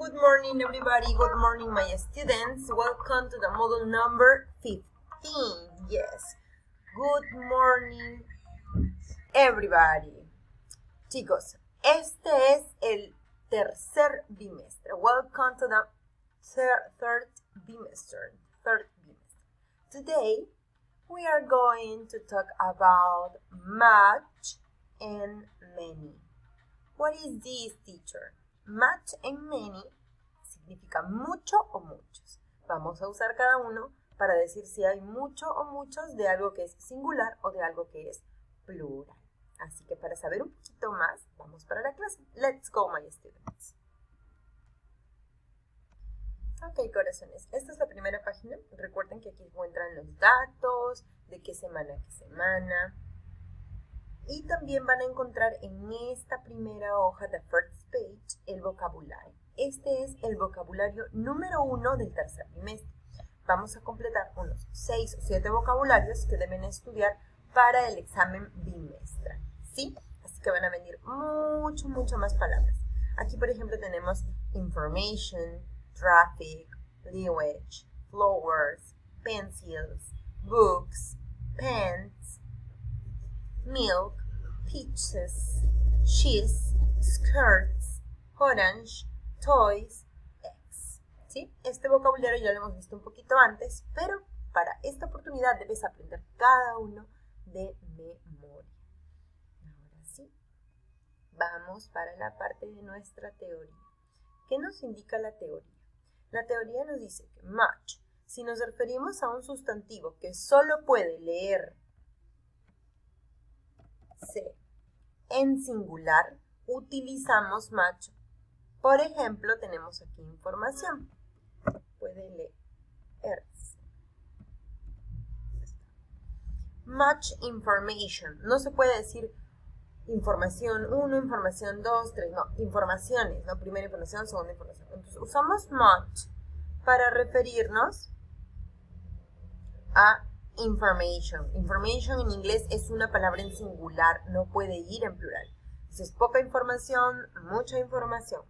Good morning, everybody. Good morning, my students. Welcome to the model number 15. Yes. Good morning, everybody. Chicos, este es el tercer bimestre. Welcome to the third bimestre. Today, we are going to talk about much and many. What is this, teacher? Much and many significa mucho o muchos. Vamos a usar cada uno para decir si hay mucho o muchos de algo que es singular o de algo que es plural. Así que para saber un poquito más, vamos para la clase. Let's go, my students. Ok, corazones, esta es la primera página. Recuerden que aquí encuentran los datos, de qué semana a qué semana. Y también van a encontrar en esta primera hoja de first page el vocabulario. Este es el vocabulario número 1 del tercer bimestre. Vamos a completar unos 6 o 7 vocabularios que deben estudiar para el examen bimestral. ¿Sí? Así que van a venir mucho más palabras. Aquí, por ejemplo, tenemos information, traffic, language, flowers, pencils, books, pens, milk, peaches, cheese, skirts, orange, toys, eggs. ¿Sí? Este vocabulario ya lo hemos visto un poquito antes, pero para esta oportunidad debes aprender cada uno de memoria. Ahora sí, vamos para la parte de nuestra teoría. ¿Qué nos indica la teoría? La teoría nos dice que much, si nos referimos a un sustantivo que solo puede leerse en singular, utilizamos much. Por ejemplo, tenemos aquí información. Puede leerse. Much information. No se puede decir información 1, información 2, 3. No, informaciones. ¿No? Primera información, segunda información. Entonces, usamos much para referirnos a information. Information en inglés es una palabra en singular, no puede ir en plural. Entonces, poca información, mucha información.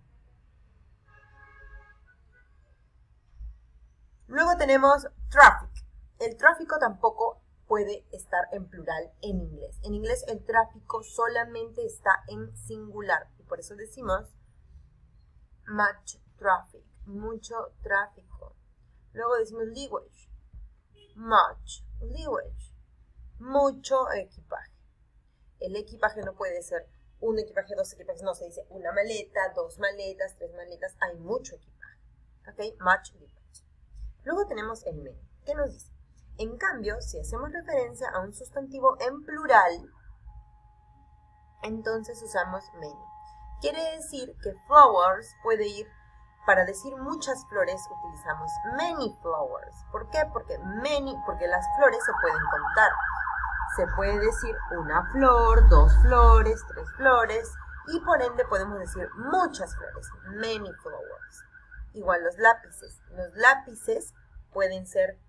Luego tenemos traffic. El tráfico tampoco puede estar en plural en inglés. En inglés el tráfico solamente está en singular. Y por eso decimos much traffic, mucho tráfico. Luego decimos language. Much language, mucho equipaje. El equipaje no puede ser un equipaje, dos equipajes, no, se dice una maleta, dos maletas, tres maletas, hay mucho equipaje. Ok, much language. Luego tenemos el many. ¿Qué nos dice? En cambio, si hacemos referencia a un sustantivo en plural, entonces usamos many. Quiere decir que flowers puede ir. Para decir muchas flores utilizamos many flowers. ¿Por qué? Porque las flores se pueden contar. Se puede decir una flor, dos flores, tres flores y por ende podemos decir muchas flores, many flowers. Igual los lápices. Los lápices pueden ser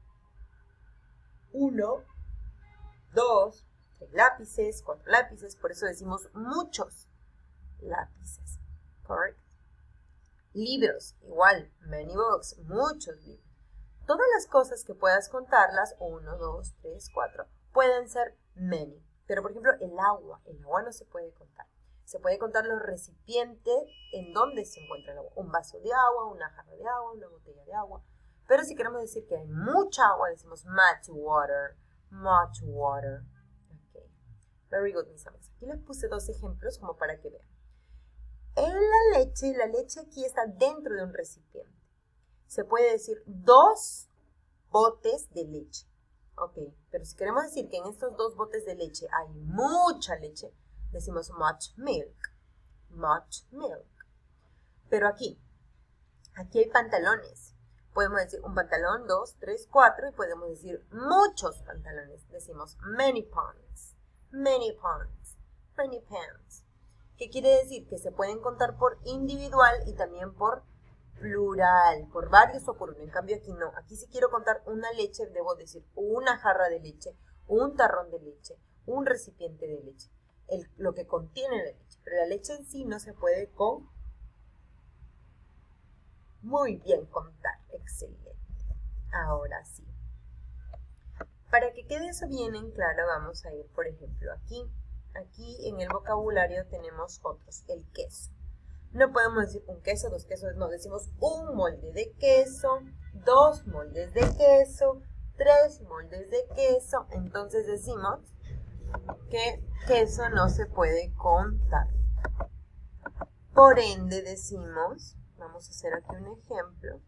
1, 2, 3 lápices, 4 lápices, por eso decimos muchos lápices. ¿Correcto? Libros, igual, many books, muchos libros. Todas las cosas que puedas contarlas, 1, 2, 3, 4, pueden ser many. Pero, por ejemplo, el agua no se puede contar. Se puede contar los recipientes en donde se encuentra el agua. Un vaso de agua, una jarra de agua, una botella de agua. Pero si queremos decir que hay mucha agua, decimos much water, much water. Ok, very good, mis amigos. Aquí les puse 2 ejemplos como para que vean. En la leche aquí está dentro de un recipiente. Se puede decir 2 botes de leche. Ok, pero si queremos decir que en estos 2 botes de leche hay mucha leche, decimos much milk. Much milk. Pero aquí hay pantalones. Podemos decir un pantalón, 2, 3, 4 y podemos decir muchos pantalones. Decimos many pants. Many pants. Many pants. ¿Qué quiere decir? Que se pueden contar por individual y también por plural, por varios o por uno. En cambio aquí no. Aquí si quiero contar una leche, debo decir una jarra de leche, un tarrón de leche, un recipiente de leche. Lo que contiene la leche. Pero la leche en sí no se puede Muy bien, contar. Excelente. Ahora sí. Para que quede eso bien en claro, vamos a ir, por ejemplo, aquí. Aquí en el vocabulario tenemos otros. El queso. No podemos decir un queso, dos quesos, no. Decimos un molde de queso, 2 moldes de queso, 3 moldes de queso. Entonces decimos que queso no se puede contar. Por ende decimos, vamos a hacer aquí un ejemplo.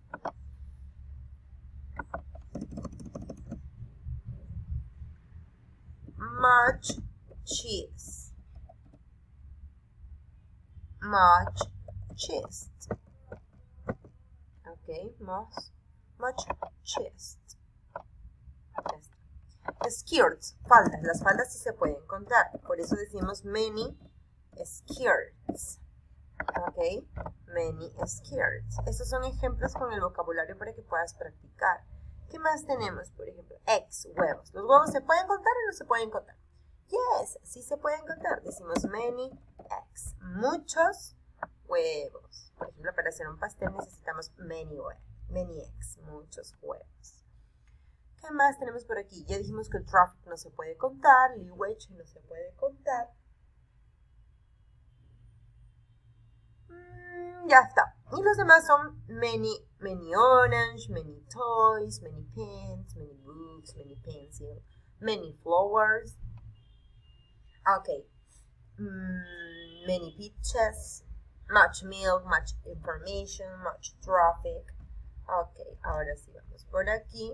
Much cheese. Much cheese. Ok, much cheese. Skirts, faldas. Las faldas sí se pueden contar. Por eso decimos many skirts. Ok, many skirts. Estos son ejemplos con el vocabulario para que puedas practicar. ¿Qué más tenemos? Por ejemplo, eggs, huevos. ¿Los huevos se pueden contar o no se pueden contar? Yes, sí se pueden contar. Decimos many eggs. Muchos huevos. Por ejemplo, para hacer un pastel necesitamos many eggs. Muchos huevos. ¿Qué más tenemos por aquí? Ya dijimos que el traffic no se puede contar. Language no se puede contar. Ya está. Y los demás son many orange, many toys, many pens, many books, many pencils, many flowers. Ok. Many pictures, much milk, much information, much traffic. Ok, ahora sí vamos por aquí.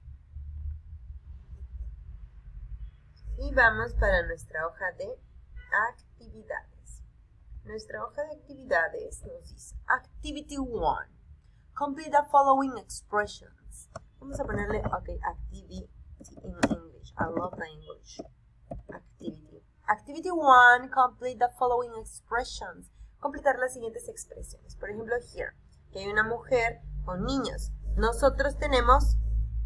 Y vamos para nuestra hoja de actividades. Nuestra hoja de actividades nos dice Activity 1. Complete the following expressions. Vamos a ponerle, ok, activity in English. I love the English. Activity. Activity 1. Complete the following expressions. Completar las siguientes expresiones. Por ejemplo, here, que hay una mujer con niños. Nosotros tenemos,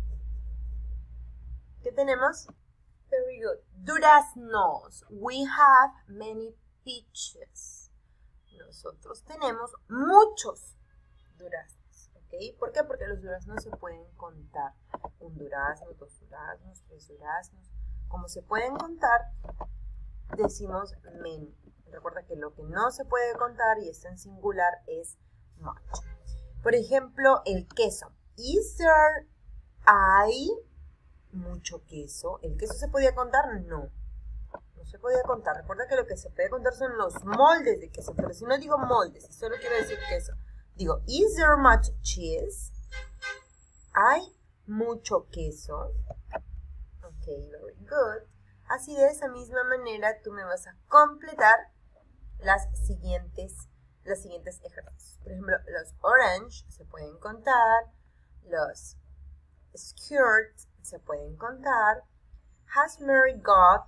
¿qué tenemos? Very good. Duraznos. We have many peaches. Nosotros tenemos muchos duraznos, ¿ok? ¿Por qué? Porque los duraznos se pueden contar. Un durazno, 2 duraznos, 3 duraznos. Como se pueden contar, decimos many. Recuerda que lo que no se puede contar y está en singular es much. Por ejemplo, el queso. Is there, hay mucho queso. ¿El queso se podía contar? No. No se podía contar. Recuerda que lo que se puede contar son los moldes de queso. Pero si no digo moldes, si solo quiero decir queso, digo, is there much cheese? ¿Hay mucho queso? Ok, very good. Así de esa misma manera tú me vas a completar las siguientes ejercicios. Por ejemplo, los orange se pueden contar. Los skirts se pueden contar. Has Mary got...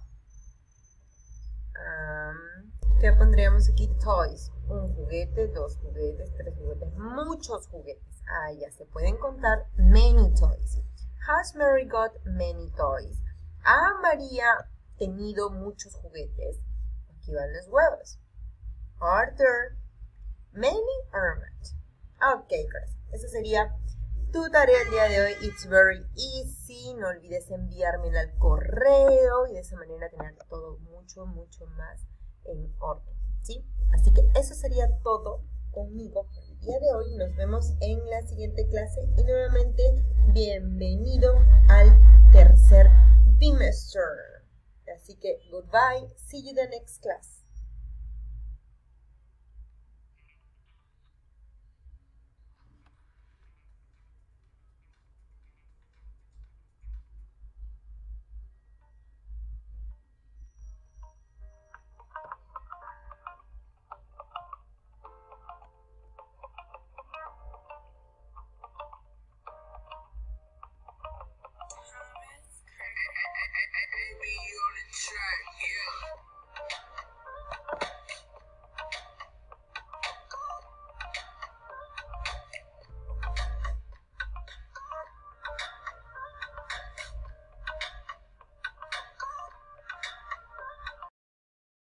¿qué pondríamos aquí? Toys. Un juguete, 2 juguetes, 3 juguetes, muchos juguetes. Ah, ya se pueden contar. Many toys. Has Mary got many toys? ¿Ha María tenido muchos juguetes? Aquí van los huevos. Are there many or not? Ok, girls. Esa sería tu tarea el día de hoy. It's very easy. No olvides enviármela al correo y de esa manera tener todo mucho más en orden, ¿sí? Así que eso sería todo conmigo por el día de hoy. Nos vemos en la siguiente clase y nuevamente bienvenido al tercer bimester. Así que goodbye. See you the next class.